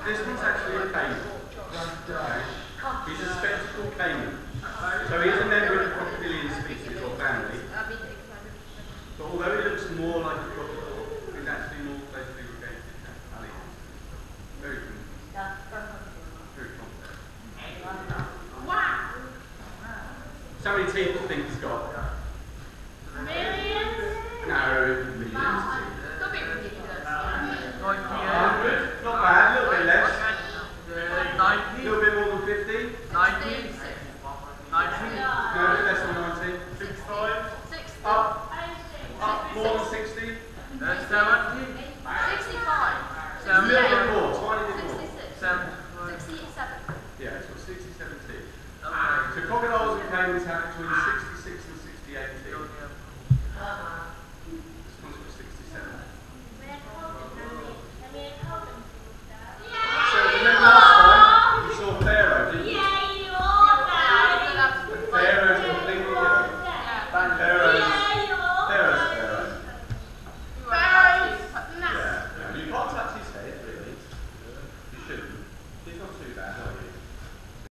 This one's actually a caiman. Okay. He's a spectacled caiman. So he's a member of the crocodilian species or family. But although he looks more like a crocodile, he's actually more closely related to alligators. Very cool. Very complex. Wow! So many teeth do you think he's got? Millions? No, millions. Don't be ridiculous. 100? Not bad, a little bit less. 90? A little bit more than 50? 90? 90? No, less than 90. 65? 60? Up more than 60? 70? 65? A little bit more.